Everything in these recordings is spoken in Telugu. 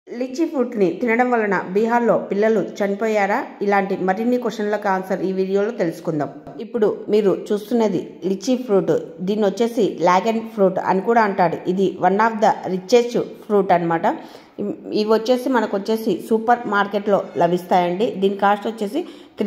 లిచీ ఫ్రూట్ని తినడం వలన బీహార్లో పిల్లలు చనిపోయారా? ఇలాంటి మరిన్ని క్వశ్చన్లకు ఆన్సర్ ఈ వీడియోలో తెలుసుకుందాం. ఇప్పుడు మీరు చూస్తున్నది లిచీ ఫ్రూట్. దీన్ని వచ్చేసి డ్రాగన్ ఫ్రూట్ అని కూడా అంటాడు. ఇది one of the richest fruit అనమాట. ఇవి వచ్చేసి మనకు వచ్చేసి సూపర్ మార్కెట్లో లభిస్తాయండి. దీని కాస్ట్ వచ్చేసి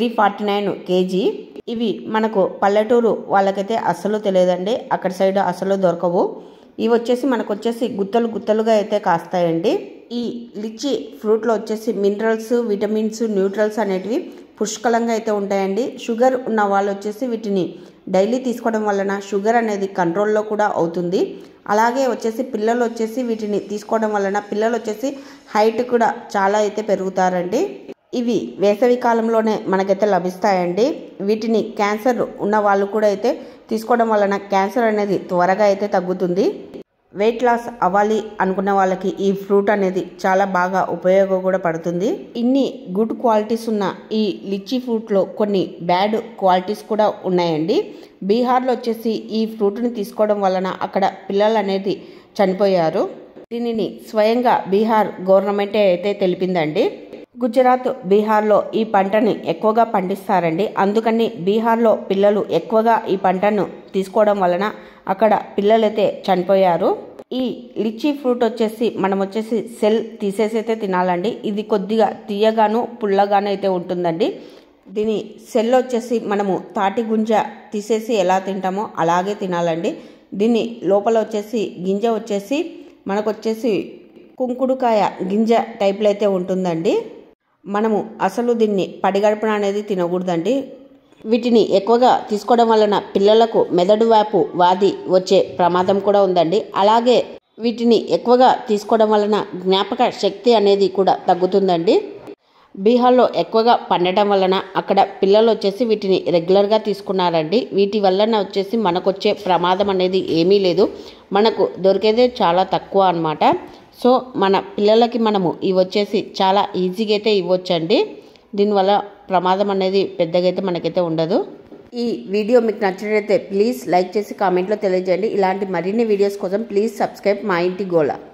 349 kg. ఇవి మనకు పల్లెటూరు వాళ్ళకైతే అస్సలు తెలియదండి, అక్కడ సైడ్ అసలు దొరకవు. ఇవి వచ్చేసి మనకు వచ్చేసి గుత్తలు గుత్తలుగా అయితే కాస్తాయండి. ఈ లిచీ ఫ్రూట్లో వచ్చేసి మినరల్స్, విటమిన్స్, న్యూట్రల్స్ అనేటివి పుష్కలంగా అయితే ఉంటాయండి. షుగర్ ఉన్న వాళ్ళు వచ్చేసి వీటిని డైలీ తీసుకోవడం వలన షుగర్ అనేది కంట్రోల్లో కూడా అవుతుంది. అలాగే వచ్చేసి పిల్లలు వచ్చేసి వీటిని తీసుకోవడం వలన పిల్లలు వచ్చేసి హైట్ కూడా చాలా అయితే పెరుగుతారండి. ఇవి వేసవి కాలంలోనే మనకైతే లభిస్తాయండి. వీటిని క్యాన్సర్ ఉన్న వాళ్ళు కూడా అయితే తీసుకోవడం వలన క్యాన్సర్ అనేది త్వరగా అయితే తగ్గుతుంది. వెయిట్ లాస్ అవ్వాలి అనుకున్న వాళ్ళకి ఈ ఫ్రూట్ అనేది చాలా బాగా ఉపయోగం కూడా పడుతుంది. ఇన్ని గుడ్ క్వాలిటీస్ ఉన్న ఈ లిచీ ఫ్రూట్లో కొన్ని బ్యాడ్ క్వాలిటీస్ కూడా ఉన్నాయండి. బీహార్లో వచ్చేసి ఈ ఫ్రూట్ని తీసుకోవడం వలన అక్కడ పిల్లలు అనేది చనిపోయారు. దీనిని స్వయంగా బీహార్ గవర్నమెంటే అయితే తెలిపిందండి. గుజరాత్, బీహార్లో ఈ పంటని ఎక్కువగా పండిస్తారండి. అందుకని బీహార్లో పిల్లలు ఎక్కువగా ఈ పంటను తీసుకోవడం వలన అక్కడ పిల్లలైతే చనిపోయారు. ఈ లిచీ ఫ్రూట్ వచ్చేసి మనం వచ్చేసి సెల్ తీసేసి అయితే తినాలండి. ఇది కొద్దిగా తీయగాను పుల్లగాను అయితే ఉంటుందండి. దీని సెల్ వచ్చేసి మనము తాటి గుంజ తీసేసి ఎలా తింటామో అలాగే తినాలండి. దీని లోపల వచ్చేసి గింజ వచ్చేసి మనకు వచ్చేసి కుంకుడుకాయ గింజ టైప్లో అయితే ఉంటుందండి. మనము అసలు దీన్ని పడిగడుపున అనేది తినకూడదండి. వీటిని ఎక్కువగా తీసుకోవడం వలన పిల్లలకు మెదడు వ్యాపు వ్యాధి వచ్చే ప్రమాదం కూడా ఉందండి. అలాగే వీటిని ఎక్కువగా తీసుకోవడం వలన జ్ఞాపక శక్తి అనేది కూడా తగ్గుతుందండి. బీహార్లో ఎక్కువగా పండటం వలన అక్కడ పిల్లలు వచ్చేసి వీటిని రెగ్యులర్గా తీసుకున్నారండి. వీటి వలన వచ్చేసి మనకు వచ్చే ప్రమాదం అనేది ఏమీ లేదు, మనకు దొరికేదే చాలా తక్కువ అన్నమాట. సో మన పిల్లలకి మనము ఇవి వచ్చేసి చాలా ఈజీగా అయితే ఇవ్వచ్చండి. దీనివల్ల ప్రమాదం అనేది పెద్దగా అయితే మనకైతే ఉండదు. ఈ వీడియో మీకు నచ్చినట్లయితే ప్లీజ్ లైక్ చేసి కామెంట్లో తెలియజేయండి. ఇలాంటి మరిన్ని వీడియోస్ కోసం ప్లీజ్ సబ్స్క్రైబ్ మా ఇంటి గోల.